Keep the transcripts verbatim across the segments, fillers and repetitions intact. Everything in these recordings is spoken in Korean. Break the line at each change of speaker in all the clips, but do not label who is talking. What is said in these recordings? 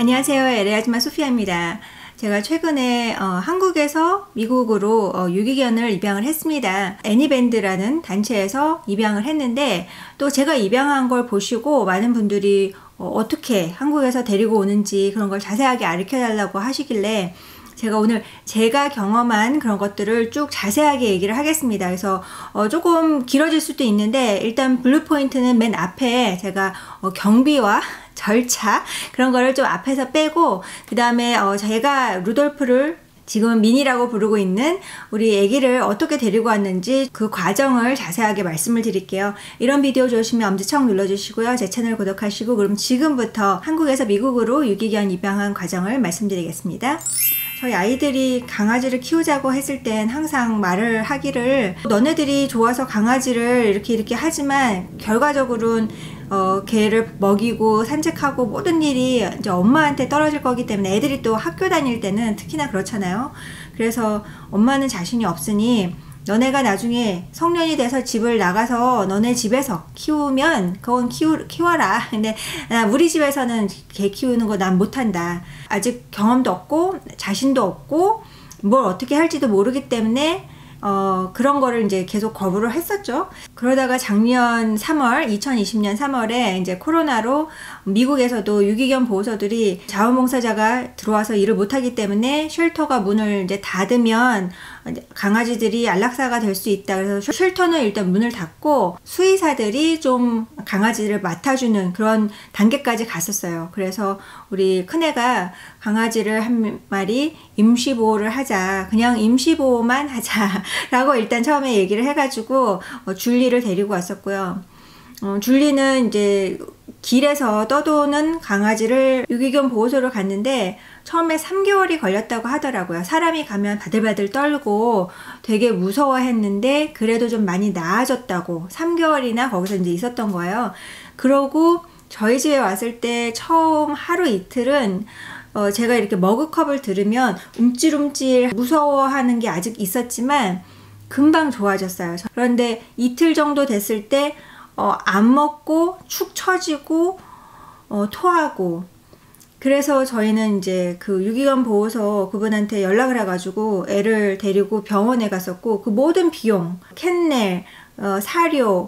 안녕하세요. 엘에이 아줌마 소피아입니다. 제가 최근에 어, 한국에서 미국으로 어, 유기견을 입양을 했습니다. 애니밴드라는 단체에서 입양을 했는데, 또 제가 입양한 걸 보시고 많은 분들이 어, 어떻게 한국에서 데리고 오는지 그런 걸 자세하게 가르쳐 달라고 하시길래 제가 오늘 제가 경험한 그런 것들을 쭉 자세하게 얘기를 하겠습니다. 그래서 어 조금 길어질 수도 있는데, 일단 블루 포인트는 맨 앞에 제가 어 경비와 절차 그런 거를 좀 앞에서 빼고, 그 다음에 어 제가 루돌프를 지금은 미니라고 부르고 있는 우리 애기를 어떻게 데리고 왔는지 그 과정을 자세하게 말씀을 드릴게요. 이런 비디오 좋으시면 엄지척 눌러주시고요. 제 채널 구독하시고, 그럼 지금부터 한국에서 미국으로 유기견 입양한 과정을 말씀드리겠습니다. 저희 아이들이 강아지를 키우자고 했을 땐 항상 말을 하기를, 너네들이 좋아서 강아지를 이렇게 이렇게 하지만 결과적으로는 어, 걔를 먹이고 산책하고 모든 일이 이제 엄마한테 떨어질 거기 때문에, 애들이 또 학교 다닐 때는 특히나 그렇잖아요. 그래서 엄마는 자신이 없으니 너네가 나중에 성년이 돼서 집을 나가서 너네 집에서 키우면 그건 키우, 키워라. 근데 우리 집에서는 개 키우는 거 난 못한다. 아직 경험도 없고 자신도 없고 뭘 어떻게 할지도 모르기 때문에 어, 그런 거를 이제 계속 거부를 했었죠. 그러다가 작년 삼월, 이천이십 년 삼월에 이제 코로나로 미국에서도 유기견 보호소들이 자원봉사자가 들어와서 일을 못하기 때문에 쉘터가 문을 이제 닫으면 강아지들이 안락사가 될 수 있다. 그래서 쉘터는 일단 문을 닫고 수의사들이 좀 강아지를 맡아주는 그런 단계까지 갔었어요. 그래서 우리 큰애가 강아지를 한 마리 임시보호를 하자, 그냥 임시보호만 하자 라고 일단 처음에 얘기를 해가지고 어, 줄리를 데리고 왔었고요. 어, 줄리는 이제 길에서 떠도는 강아지를 유기견 보호소를 갔는데 처음에 삼 개월이 걸렸다고 하더라고요. 사람이 가면 바들바들 떨고 되게 무서워했는데 그래도 좀 많이 나아졌다고, 삼 개월이나 거기서 이제 있었던 거예요. 그러고 저희 집에 왔을 때 처음 하루 이틀은 어, 제가 이렇게 머그컵을 들으면 움찔움찔 무서워하는 게 아직 있었지만 금방 좋아졌어요. 그런데 이틀 정도 됐을 때 어, 안 먹고 축 처지고 어, 토하고, 그래서 저희는 이제 그 유기견 보호소 그분한테 연락을 해가지고 애를 데리고 병원에 갔었고, 그 모든 비용, 캔넬, 어, 사료,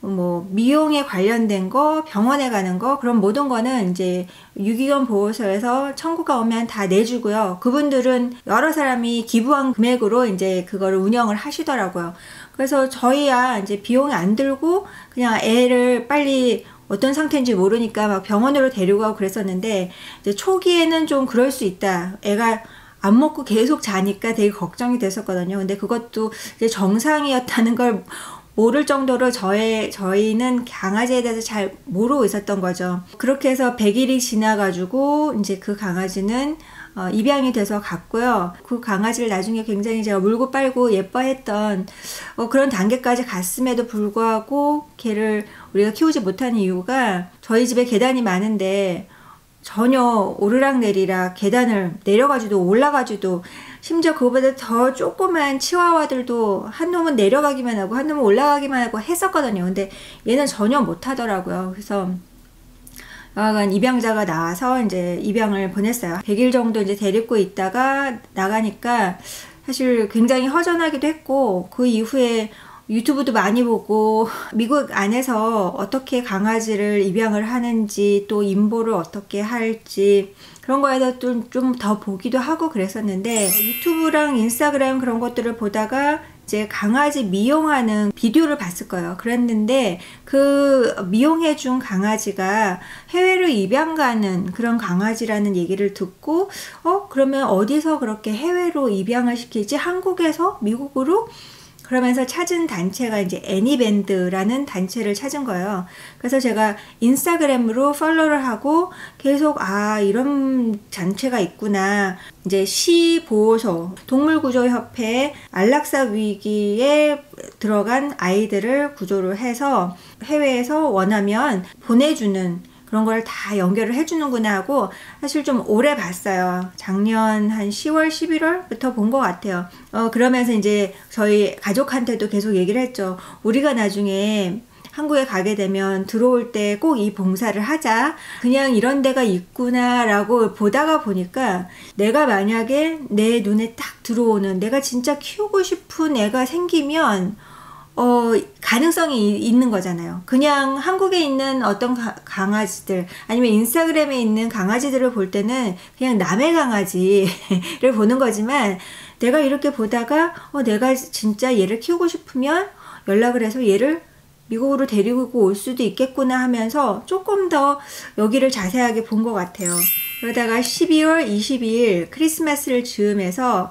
뭐 미용에 관련된 거, 병원에 가는 거, 그런 모든 거는 이제 유기견 보호소에서 청구가 오면 다 내주고요. 그분들은 여러 사람이 기부한 금액으로 이제 그거를 운영을 하시더라고요. 그래서 저희야 이제 비용이 안 들고 그냥 애를 빨리 어떤 상태인지 모르니까 막 병원으로 데리고 가고 그랬었는데, 이제 초기에는 좀 그럴 수 있다. 애가 안 먹고 계속 자니까 되게 걱정이 됐었거든요. 근데 그것도 이제 정상이었다는 걸 모를 정도로 저의, 저희는 강아지에 대해서 잘 모르고 있었던 거죠. 그렇게 해서 백 일이 지나가지고 이제 그 강아지는 어, 입양이 돼서 갔고요. 그 강아지를 나중에 굉장히 제가 물고 빨고 예뻐했던 어, 그런 단계까지 갔음에도 불구하고 걔를 우리가 키우지 못하는 이유가, 저희 집에 계단이 많은데 전혀 오르락내리락 계단을 내려가지도 올라가지도, 심지어 그거보다 더 조그만 치와와들도 한 놈은 내려가기만 하고 한 놈은 올라가기만 하고 했었거든요. 근데 얘는 전혀 못하더라고요. 그래서 여하간 입양자가 나와서 이제 입양을 보냈어요. 백 일 정도 이제 데리고 있다가 나가니까 사실 굉장히 허전하기도 했고, 그 이후에 유튜브도 많이 보고 미국 안에서 어떻게 강아지를 입양을 하는지, 또 임보를 어떻게 할지 그런 거에 대해서 좀 더 보기도 하고 그랬었는데, 유튜브랑 인스타그램 그런 것들을 보다가 이제 강아지 미용하는 비디오를 봤을 거예요. 그랬는데 그 미용해준 강아지가 해외로 입양 가는 그런 강아지라는 얘기를 듣고, 어 그러면 어디서 그렇게 해외로 입양을 시키지? 한국에서 미국으로? 그러면서 찾은 단체가 이제 애니밴드라는 단체를 찾은 거예요. 그래서 제가 인스타그램으로 팔로우를 하고 계속 아 이런 단체가 있구나. 이제 시보호소, 동물구조협회 안락사 위기에 들어간 아이들을 구조를 해서 해외에서 원하면 보내주는 그런 걸 다 연결을 해주는구나 하고, 사실 좀 오래 봤어요. 작년 한 시월, 십일월부터 본 것 같아요. 어, 그러면서 이제 저희 가족한테도 계속 얘기를 했죠. 우리가 나중에 한국에 가게 되면 들어올 때 꼭 이 봉사를 하자. 그냥 이런 데가 있구나 라고 보다가 보니까 내가 만약에 내 눈에 딱 들어오는 내가 진짜 키우고 싶은 애가 생기면 어, 가능성이 있는 거잖아요. 그냥 한국에 있는 어떤 가, 강아지들 아니면 인스타그램에 있는 강아지들을 볼 때는 그냥 남의 강아지를 보는 거지만 내가 이렇게 보다가 어, 내가 진짜 얘를 키우고 싶으면 연락을 해서 얘를 미국으로 데리고 올 수도 있겠구나 하면서 조금 더 여기를 자세하게 본 것 같아요. 그러다가 십이월 이십이일 크리스마스를 즈음해서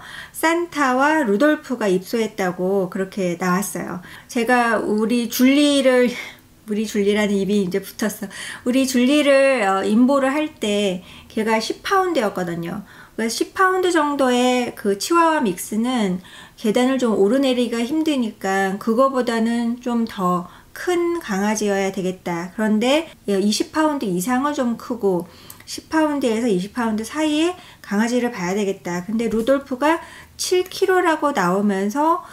산타와 루돌프가 입소했다고 그렇게 나왔어요. 제가 우리 줄리를 우리 줄리라는 입이 이제 붙었어. 우리 줄리를 어, 임보를 할 때 걔가 십 파운드였거든요. 그래서 십 파운드 정도의 그 치와와 믹스는 계단을 좀 오르내리기가 힘드니까 그거보다는 좀 더 큰 강아지여야 되겠다. 그런데 이십 파운드 이상은 좀 크고 십 파운드에서 이십 파운드 사이에 강아지를 봐야 되겠다. 근데 루돌프가 칠 킬로그램라고 나오면서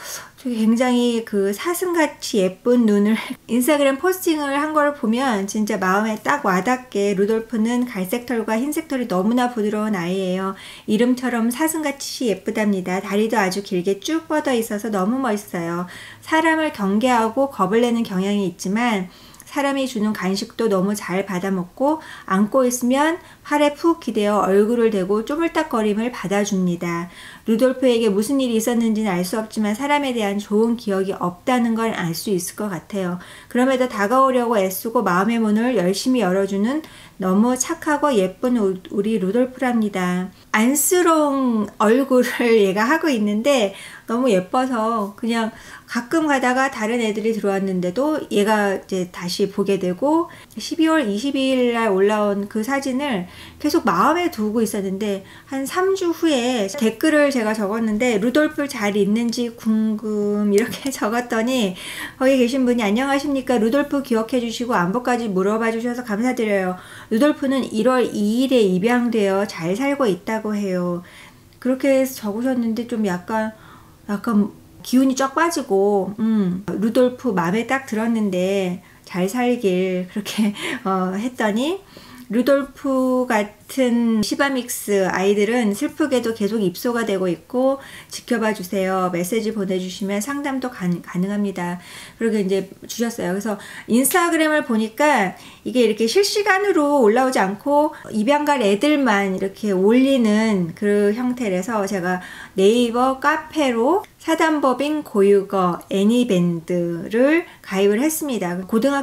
굉장히 그 사슴같이 예쁜 눈을 인스타그램 포스팅을 한 걸 보면 진짜 마음에 딱 와닿게 루돌프는 갈색 털과 흰색 털이 너무나 부드러운 아이예요. 이름처럼 사슴같이 예쁘답니다. 다리도 아주 길게 쭉 뻗어 있어서 너무 멋있어요. 사람을 경계하고 겁을 내는 경향이 있지만 사람이 주는 간식도 너무 잘 받아먹고 안고 있으면 팔에 푹 기대어 얼굴을 대고 쪼물딱거림을 받아줍니다. 루돌프에게 무슨 일이 있었는지는 알 수 없지만 사람에 대한 좋은 기억이 없다는 걸 알 수 있을 것 같아요. 그럼에도 다가오려고 애쓰고 마음의 문을 열심히 열어주는 너무 착하고 예쁜 우리 루돌프랍니다. 안쓰러운 얼굴을 얘가 하고 있는데 너무 예뻐서 그냥 가끔 가다가 다른 애들이 들어왔는데도 얘가 이제 다시 보게 되고 십이월 이십이일 날 올라온 그 사진을 계속 마음에 두고 있었는데 한 삼 주 후에 댓글을 제가 적었는데 루돌프 잘 있는지 궁금 이렇게 적었더니 거기 계신 분이 안녕하십니까 루돌프 기억해 주시고 안부까지 물어봐 주셔서 감사드려요. 루돌프는 일월 이일에 입양되어 잘 살고 있다고 해요. 그렇게 적으셨는데 좀 약간 약간 기운이 쫙 빠지고 음, 루돌프 마음에 딱 들었는데 잘 살길 그렇게 어, 했더니 루돌프 같은 시바믹스 아이들은 슬프게도 계속 입소가 되고 있고 지켜봐 주세요. 메시지 보내주시면 상담도 가, 가능합니다. 그렇게 이제 주셨어요. 그래서 인스타그램을 보니까 이게 이렇게 실시간으로 올라오지 않고 입양갈 애들만 이렇게 올리는 그 형태라서 제가 네이버 카페로 사단법인 고유거 애니밴드를 가입을 했습니다.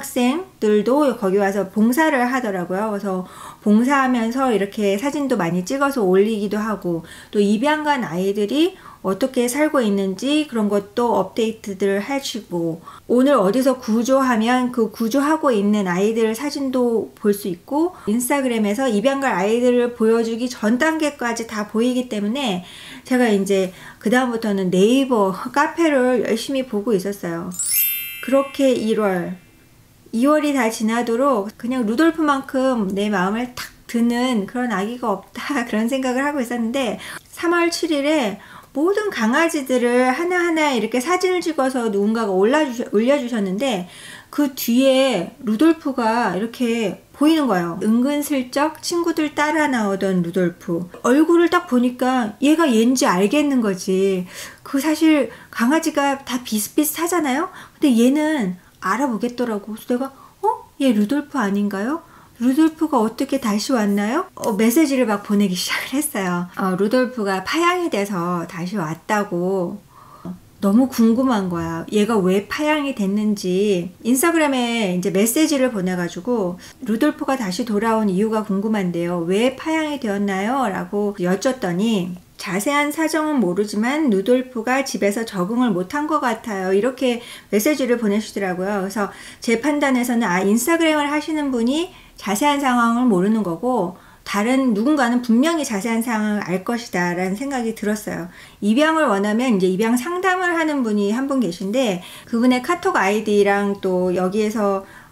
고등학생들도 거기 와서 봉사를 하더라고요. 그래서 봉사하면서 이렇게 사진도 많이 찍어서 올리기도 하고 또 입양간 아이들이 어떻게 살고 있는지 그런 것도 업데이트들 하시고 오늘 어디서 구조하면 그 구조하고 있는 아이들 사진도 볼 수 있고 인스타그램에서 입양갈 아이들을 보여주기 전 단계까지 다 보이기 때문에 제가 이제 그 다음부터는 네이버 카페를 열심히 보고 있었어요. 그렇게 일월 이월이 다 지나도록 그냥 루돌프만큼 내 마음을 탁 드는 그런 아기가 없다 그런 생각을 하고 있었는데 삼월 칠일에 모든 강아지들을 하나하나 이렇게 사진을 찍어서 누군가가 올라주셔, 올려주셨는데 그 뒤에 루돌프가 이렇게 보이는 거예요. 은근슬쩍 친구들 따라 나오던 루돌프. 얼굴을 딱 보니까 얘가 얘인지 알겠는 거지. 그 사실 강아지가 다 비슷비슷하잖아요. 근데 얘는 알아보겠더라고. 그래서 내가 어? 얘 루돌프 아닌가요? 루돌프가 어떻게 다시 왔나요? 어, 메시지를 막 보내기 시작을 했어요. 어, 루돌프가 파양이 돼서 다시 왔다고. 너무 궁금한 거야. 얘가 왜 파양이 됐는지. 인스타그램에 이제 메시지를 보내가지고 루돌프가 다시 돌아온 이유가 궁금한데요. 왜 파양이 되었나요? 라고 여쭸더니 자세한 사정은 모르지만 루돌프가 집에서 적응을 못한 것 같아요. 이렇게 메시지를 보내시더라고요. 그래서 제 판단에서는 아 인스타그램을 하시는 분이 자세한 상황을 모르는 거고 다른 누군가는 분명히 자세한 상황을 알 것이다 라는 생각이 들었어요. 입양을 원하면 이제 입양 상담을 하는 분이 한 분 계신데 그분의 카톡 아이디랑 또 여기에서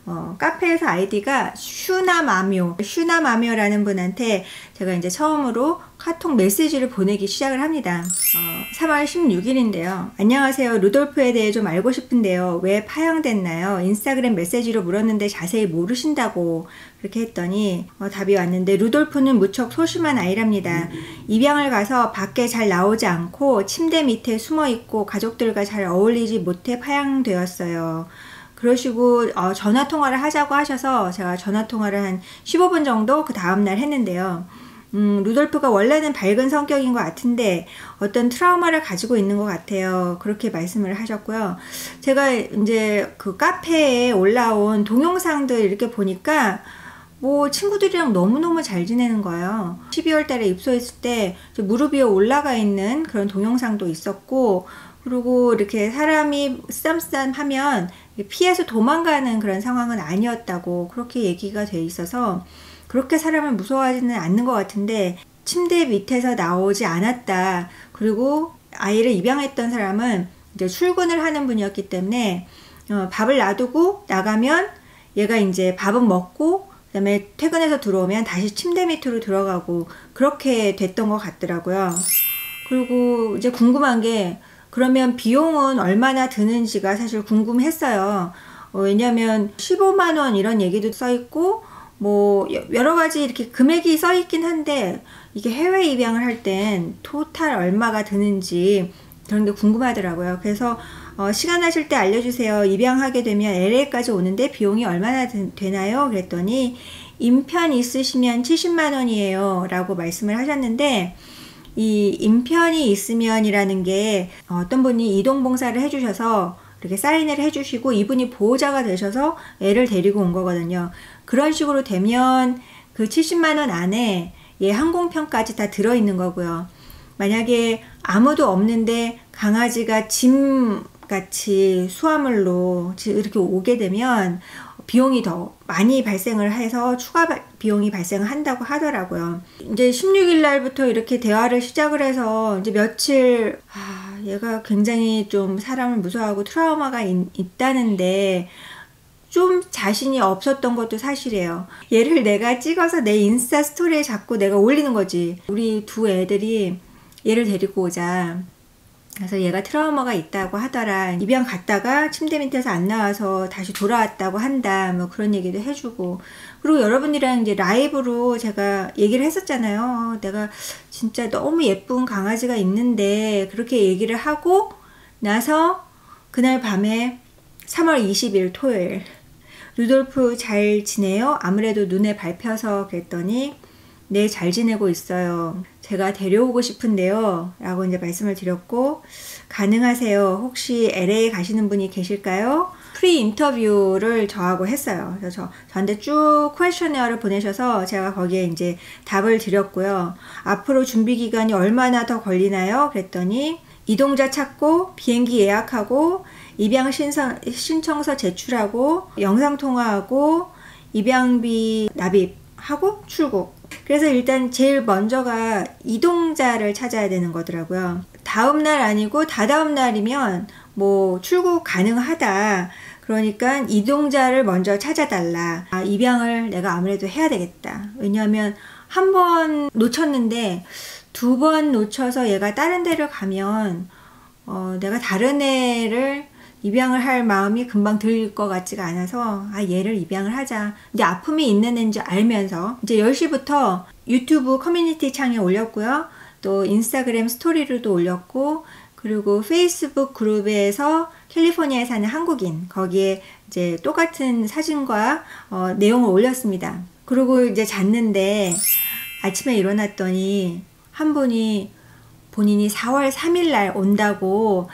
어, 카페에서 아이디가 슈나마묘, 슈나마묘라는 분한테 제가 이제 처음으로 카톡 메시지를 보내기 시작을 합니다. 어, 삼월 십육일인데요. 안녕하세요. 루돌프에 대해 좀 알고 싶은데요. 왜 파양됐나요? 인스타그램 메시지로 물었는데 자세히 모르신다고 그렇게 했더니 어, 답이 왔는데, 루돌프는 무척 소심한 아이랍니다. 입양을 가서 밖에 잘 나오지 않고 침대 밑에 숨어 있고 가족들과 잘 어울리지 못해 파양되었어요. 그러시고 어, 전화통화를 하자고 하셔서 제가 전화통화를 한 십오 분 정도 그 다음날 했는데요. 음, 루돌프가 원래는 밝은 성격인 것 같은데 어떤 트라우마를 가지고 있는 것 같아요. 그렇게 말씀을 하셨고요. 제가 이제 그 카페에 올라온 동영상들 이렇게 보니까 뭐 친구들이랑 너무너무 잘 지내는 거예요. 십이월 달에 입소했을 때 무릎 위에 올라가 있는 그런 동영상도 있었고, 그리고 이렇게 사람이 쓰담쓰담 하면 피해서 도망가는 그런 상황은 아니었다고 그렇게 얘기가 돼 있어서 그렇게 사람을 무서워하지는 않는 것 같은데, 침대 밑에서 나오지 않았다. 그리고 아이를 입양했던 사람은 이제 출근을 하는 분이었기 때문에 어, 밥을 놔두고 나가면 얘가 이제 밥은 먹고 그 다음에 퇴근해서 들어오면 다시 침대 밑으로 들어가고 그렇게 됐던 것 같더라고요. 그리고 이제 궁금한 게, 그러면 비용은 얼마나 드는지가 사실 궁금했어요. 어, 왜냐면 십오만 원 이런 얘기도 써있고 뭐 여러 가지 이렇게 금액이 써있긴 한데, 이게 해외 입양을 할 땐 토탈 얼마가 드는지 그런 게 궁금하더라고요. 그래서 어, 시간 나실 때 알려주세요. 입양하게 되면 엘에이까지 오는데 비용이 얼마나 드, 되나요? 그랬더니 인편 있으시면 칠십만 원이에요 라고 말씀을 하셨는데, 이 인편이 있으면이라는 게 어떤 분이 이동봉사를 해주셔서 이렇게 사인을 해주시고 이분이 보호자가 되셔서 애를 데리고 온 거거든요. 그런 식으로 되면 그 칠십만 원 안에 얘 항공편까지 다 들어있는 거고요. 만약에 아무도 없는데 강아지가 짐같이 수화물로 이렇게 오게 되면 비용이 더 많이 발생을 해서 추가 비용이 발생을 한다고 하더라고요. 이제 십육일 날부터 이렇게 대화를 시작을 해서 이제 며칠, 아, 얘가 굉장히 좀 사람을 무서워하고 트라우마가 있, 있다는데 좀 자신이 없었던 것도 사실이에요. 얘를 내가 찍어서 내 인스타 스토리에 자꾸 내가 올리는 거지. 우리 두 애들이 얘를 데리고 오자. 그래서 얘가 트라우마가 있다고 하더라. 입양 갔다가 침대 밑에서 안 나와서 다시 돌아왔다고 한다. 뭐 그런 얘기도 해주고. 그리고 여러분이랑 이제 라이브로 제가 얘기를 했었잖아요. 내가 진짜 너무 예쁜 강아지가 있는데, 그렇게 얘기를 하고 나서 그날 밤에 삼월 이십일 토요일, 루돌프 잘 지내요? 아무래도 눈에 밟혀서 그랬더니 네, 잘 지내고 있어요. 제가 데려오고 싶은데요 라고 이제 말씀을 드렸고, 가능하세요? 혹시 엘에이 가시는 분이 계실까요? 프리 인터뷰를 저하고 했어요. 그래서 저, 저한테 쭉 퀘스처너를 보내셔서 제가 거기에 이제 답을 드렸고요. 앞으로 준비 기간이 얼마나 더 걸리나요? 그랬더니 이동자 찾고 비행기 예약하고 입양 신청, 신청서 제출하고 영상통화하고 입양비 납입하고 출국. 그래서 일단 제일 먼저가 이동자를 찾아야 되는 거더라고요. 다음날 아니고 다다음 날이면 뭐 출국 가능하다. 그러니까 이동자를 먼저 찾아달라. 아, 입양을 내가 아무래도 해야 되겠다. 왜냐하면 한 번 놓쳤는데 두 번 놓쳐서 얘가 다른 데를 가면 어, 내가 다른 애를 입양을 할 마음이 금방 들 것 같지가 않아서, 아, 얘를 입양을 하자. 근데 아픔이 있는 애인지 알면서 이제 열 시부터 유튜브 커뮤니티 창에 올렸고요. 또 인스타그램 스토리로도 올렸고, 그리고 페이스북 그룹에서 캘리포니아에 사는 한국인, 거기에 이제 똑같은 사진과 어, 내용을 올렸습니다. 그리고 이제 잤는데 아침에 일어났더니 한 분이 본인이 사월 삼일 날 온다고,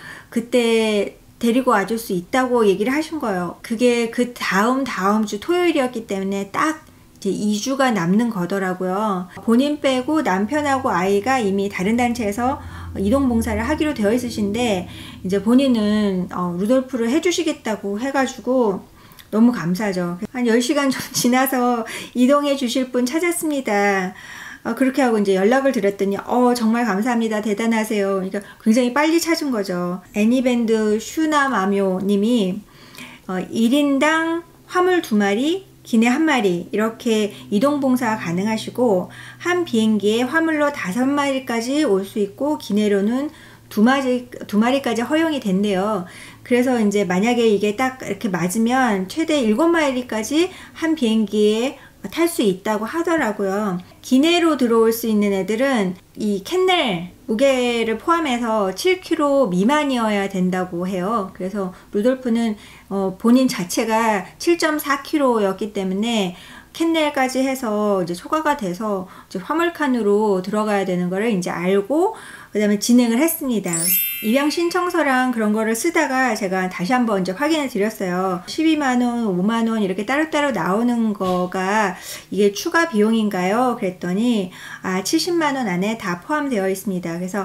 그때 데리고 와줄 수 있다고 얘기를 하신 거예요. 그게 그 다음 다음 주 토요일이었기 때문에 딱 이제 이 주가 남는 거더라고요. 본인 빼고 남편하고 아이가 이미 다른 단체에서 이동봉사를 하기로 되어 있으신데, 이제 본인은 어, 루돌프를 해주시겠다고 해가지고 너무 감사하죠. 한 열 시간 좀 지나서 이동해 주실 분 찾았습니다. 어, 그렇게 하고 이제 연락을 드렸더니 어 정말 감사합니다, 대단하세요. 그러니까 굉장히 빨리 찾은 거죠. 애니밴드 슈나마묘 님이 어, 일 인당 화물 두 마리, 기내 한 마리 이렇게 이동봉사가 가능하시고, 한 비행기에 화물로 다섯 마리까지 올 수 있고 기내로는 두 마리, 두 마리까지 허용이 된대요. 그래서 이제 만약에 이게 딱 이렇게 맞으면 최대 일곱 마리까지 한 비행기에 탈 수 있다고 하더라고요. 기내로 들어올 수 있는 애들은 이 캔넬 무게를 포함해서 칠 킬로그램 미만이어야 된다고 해요. 그래서 루돌프는 어 본인 자체가 칠 점 사 킬로그램였기 때문에 캔넬까지 해서 이제 초과가 돼서 이제 화물칸으로 들어가야 되는 거를 이제 알고 그 다음에 진행을 했습니다. 입양 신청서랑 그런 거를 쓰다가 제가 다시 한번 이제 확인해 드렸어요. 십이만 원, 오만 원 이렇게 따로따로 나오는 거가 이게 추가 비용인가요? 그랬더니 아 칠십만 원 안에 다 포함되어 있습니다. 그래서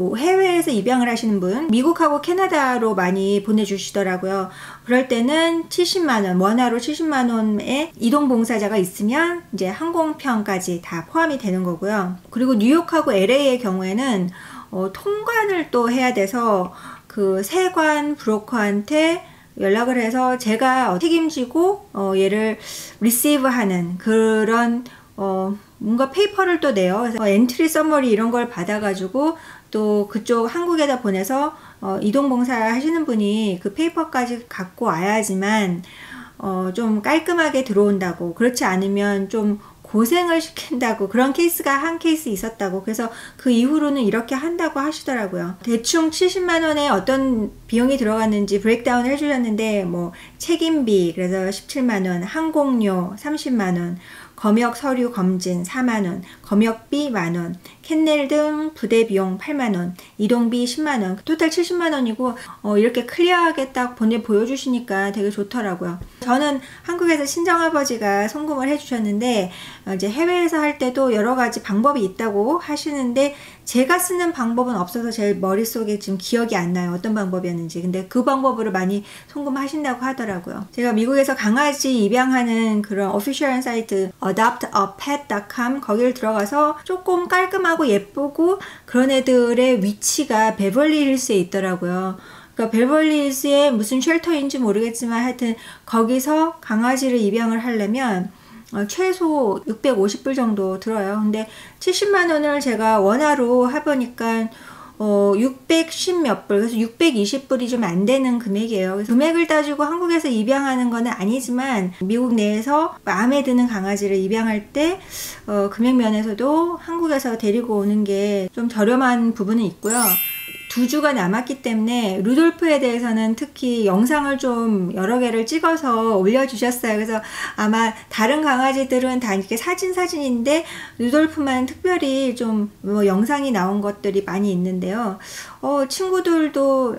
해외에서 입양을 하시는 분, 미국하고 캐나다로 많이 보내주시더라고요. 그럴 때는 칠십만 원, 원화로 칠십만 원의 이동봉사자가 있으면 이제 항공편까지 다 포함이 되는 거고요. 그리고 뉴욕하고 엘에이의 경우에는 어, 통관을 또 해야 돼서 그 세관 브로커한테 연락을 해서 제가 책임지고 어, 얘를 리시브하는 그런 어, 뭔가 페이퍼를 또 내요. 그래서 엔트리 서머리 이런 걸 받아가지고 또 그쪽 한국에다 보내서 어, 이동봉사 하시는 분이 그 페이퍼까지 갖고 와야지만 어, 좀 깔끔하게 들어온다고, 그렇지 않으면 좀 고생을 시킨다고, 그런 케이스가 한 케이스 있었다고. 그래서 그 이후로는 이렇게 한다고 하시더라고요. 대충 칠십만 원에 어떤 비용이 들어갔는지 브레이크다운을 해주셨는데, 뭐 책임비 그래서 십칠만 원, 항공료 삼십만 원, 검역 서류 검진 사만 원, 검역비 만 원, 캔넬 등 부대 비용 팔만 원, 이동비 십만 원, 토탈 칠십만 원이고 어, 이렇게 클리어하게 딱 보내 보여주시니까 되게 좋더라고요. 저는 한국에서 친정아버지가 송금을 해주셨는데 어, 이제 해외에서 할 때도 여러 가지 방법이 있다고 하시는데 제가 쓰는 방법은 없어서 제 머릿속에 지금 기억이 안 나요. 어떤 방법이었는지. 근데 그 방법으로 많이 송금하신다고 하더라고요. 제가 미국에서 강아지 입양하는 그런 오피셜한 사이트 adopt a pet dot com 거기를 들어가서 조금 깔끔하고 예쁘고 그런 애들의 위치가 베벌리힐스에 있더라고요. 그러니까 베벌리힐스에 무슨 쉘터인지 모르겠지만 하여튼 거기서 강아지를 입양을 하려면 어, 최소 육백오십 불 정도 들어요. 근데 칠십만 원을 제가 원화로 해보니까 어, 육백십 몇 불, 그래서 육백이십 불이 좀 안 되는 금액이에요. 그래서 금액을 따지고 한국에서 입양하는 건 아니지만 미국 내에서 마음에 드는 강아지를 입양할 때 어, 금액 면에서도 한국에서 데리고 오는 게 좀 저렴한 부분은 있고요. 두 주가 남았기 때문에 루돌프에 대해서는 특히 영상을 좀 여러 개를 찍어서 올려주셨어요. 그래서 아마 다른 강아지들은 다 이렇게 사진 사진인데 루돌프만 특별히 좀 뭐 영상이 나온 것들이 많이 있는데요. 어, 친구들도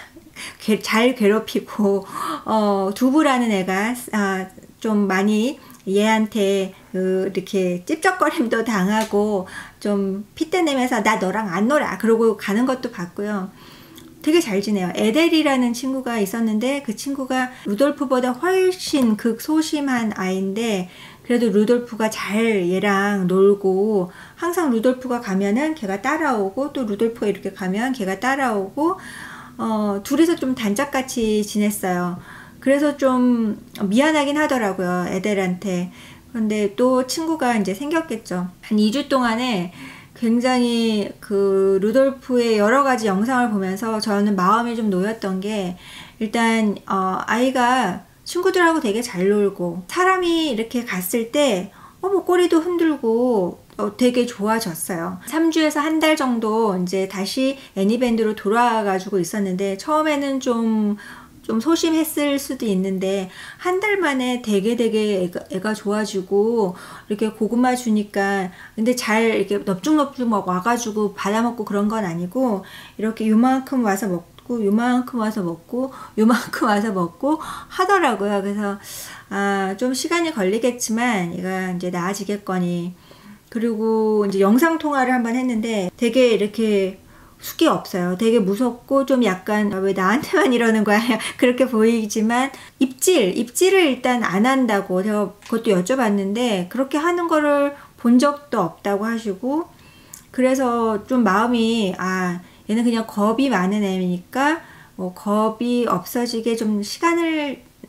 잘 괴롭히고 어, 두부라는 애가 아, 좀 많이 얘한테 그 이렇게 찝쩍거림도 당하고 좀 핏대 내면서 나 너랑 안 놀아 그러고 가는 것도 봤고요. 되게 잘 지내요. 에델이라는 친구가 있었는데 그 친구가 루돌프보다 훨씬 극소심한 아이인데 그래도 루돌프가 잘 얘랑 놀고 항상 루돌프가 가면은 걔가 따라오고 또 루돌프가 이렇게 가면 걔가 따라오고 어, 둘이서 좀 단짝같이 지냈어요. 그래서 좀 미안하긴 하더라고요, 에델한테. 근데 또 친구가 이제 생겼겠죠. 한 이 주 동안에 굉장히 그 루돌프의 여러 가지 영상을 보면서 저는 마음이 좀 놓였던 게 일단 어, 아이가 친구들하고 되게 잘 놀고 사람이 이렇게 갔을 때 어, 뭐 꼬리도 흔들고 어, 되게 좋아졌어요. 삼 주에서 한 달 정도 이제 다시 애니밴드로 돌아와가지고 있었는데 처음에는 좀 좀 소심했을 수도 있는데 한 달 만에 되게 되게 애가, 애가 좋아지고 이렇게 고구마 주니까 근데 잘 이렇게 넙죽넙죽 막 와가지고 받아먹고 그런 건 아니고 이렇게 요만큼 와서 먹고 요만큼 와서 먹고 요만큼 와서 먹고 하더라고요. 그래서 아, 좀 시간이 걸리겠지만 얘가 이제 나아지겠거니. 그리고 이제 영상 통화를 한번 했는데 되게 이렇게 숙이 없어요. 되게 무섭고 좀 약간 왜 나한테만 이러는 거야 그렇게 보이지만 입질, 입질을 일단 안 한다고 제가 그것도 여쭤봤는데 그렇게 하는 거를 본 적도 없다고 하시고 그래서 좀 마음이 아 얘는 그냥 겁이 많은 애니까 뭐 겁이 없어지게 좀 시간을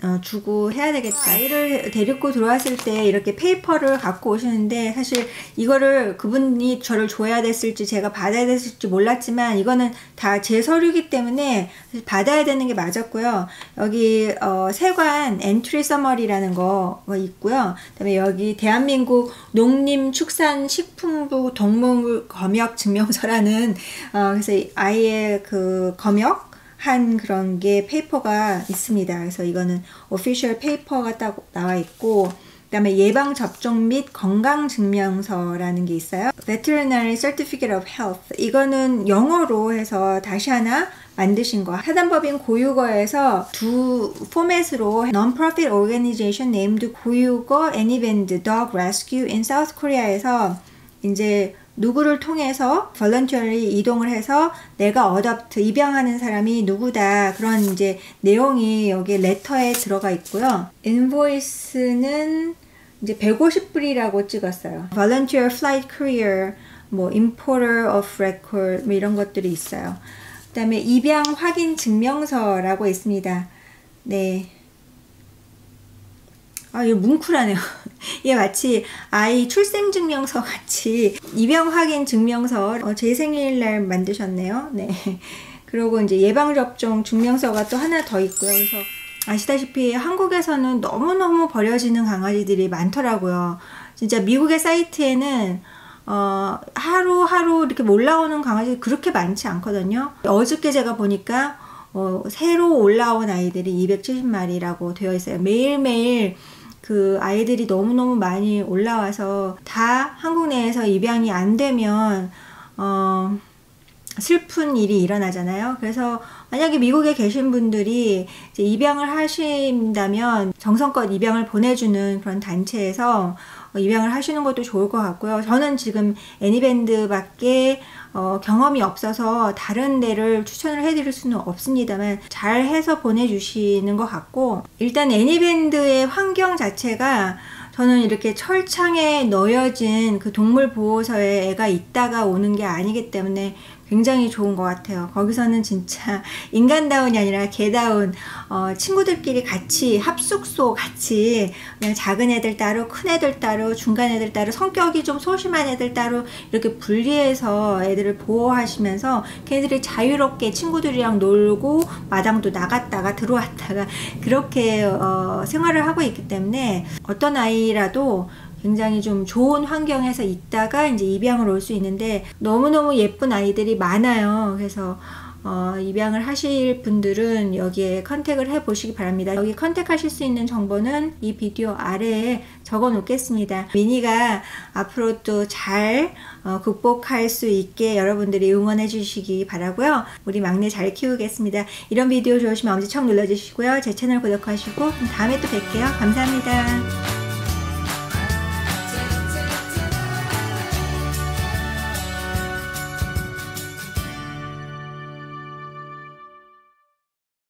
어, 주고 해야 되겠다. 아이를 데리고 들어왔을 때 이렇게 페이퍼를 갖고 오시는데 사실 이거를 그분이 저를 줘야 됐을지 제가 받아야 됐을지 몰랐지만 이거는 다 제 서류이기 때문에 받아야 되는 게 맞았고요. 여기 어, 세관 엔트리 서머리라는 거 있고요. 그다음에 여기 대한민국 농림축산식품부 동물 검역 증명서라는 어, 그래서 아이의 그 검역 한 그런 게 페이퍼가 있습니다. 그래서 이거는 오피셜 페이퍼가 딱 나와 있고, 그 다음에 예방접종 및 건강증명서라는 게 있어요. Veterinary Certificate of Health. 이거는 영어로 해서 다시 하나 만드신 거. 사단법인 고유거에서 두 포맷으로 Non-Profit Organization Named 고유거 애니밴드 Dog Rescue in South Korea에서 이제 누구를 통해서 voluntarily 이동을 해서 내가 어답트 입양하는 사람이 누구다 그런 이제 내용이 여기 레터에 들어가 있고요. 인보이스는 이제 백오십 불이라고 찍었어요. Volunteer Flight Courier, 뭐 Importer of Record 뭐 이런 것들이 있어요. 그 다음에 입양 확인 증명서라고 있습니다. 네. 아, 이거 뭉클하네요. 이게 마치 아이 출생증명서 같이 입양 확인 증명서 어, 제 생일날 만드셨네요. 네. 그리고 이제 예방접종 증명서가 또 하나 더 있고요. 그래서 아시다시피 한국에서는 너무너무 버려지는 강아지들이 많더라고요. 진짜 미국의 사이트에는 어, 하루하루 이렇게 올라오는 강아지 그렇게 많지 않거든요. 어저께 제가 보니까 어, 새로 올라온 아이들이 이백칠십 마리라고 되어 있어요. 매일매일 그 아이들이 너무너무 많이 올라와서 다 한국 내에서 입양이 안 되면 어, 슬픈 일이 일어나잖아요. 그래서 만약에 미국에 계신 분들이 이제 입양을 하신다면 정성껏 입양을 보내주는 그런 단체에서 입양을 하시는 것도 좋을 것 같고요. 저는 지금 애니밴드밖에 어, 경험이 없어서 다른 데를 추천을 해드릴 수는 없습니다만 잘 해서 보내주시는 것 같고, 일단 애니밴드의 환경 자체가 저는 이렇게 철창에 놓여진 그 동물보호소에 애가 있다가 오는 게 아니기 때문에 굉장히 좋은 것 같아요. 거기서는 진짜 인간다운이 아니라 개다운 어, 친구들끼리 같이 합숙소 같이 그냥 작은 애들 따로 큰 애들 따로 중간 애들 따로 성격이 좀 소심한 애들 따로 이렇게 분리해서 애들을 보호하시면서 걔들이 자유롭게 친구들이랑 놀고 마당도 나갔다가 들어왔다가 그렇게 어, 생활을 하고 있기 때문에 어떤 아이라도 굉장히 좀 좋은 환경에서 있다가 이제 입양을 올 수 있는데 너무너무 예쁜 아이들이 많아요. 그래서 어, 입양을 하실 분들은 여기에 컨택을 해 보시기 바랍니다. 여기 컨택하실 수 있는 정보는 이 비디오 아래에 적어 놓겠습니다. 미니가 앞으로 또 잘 어, 극복할 수 있게 여러분들이 응원해 주시기 바라고요. 우리 막내 잘 키우겠습니다. 이런 비디오 좋으시면 엄지척 눌러주시고요. 제 채널 구독하시고 다음에 또 뵐게요. 감사합니다.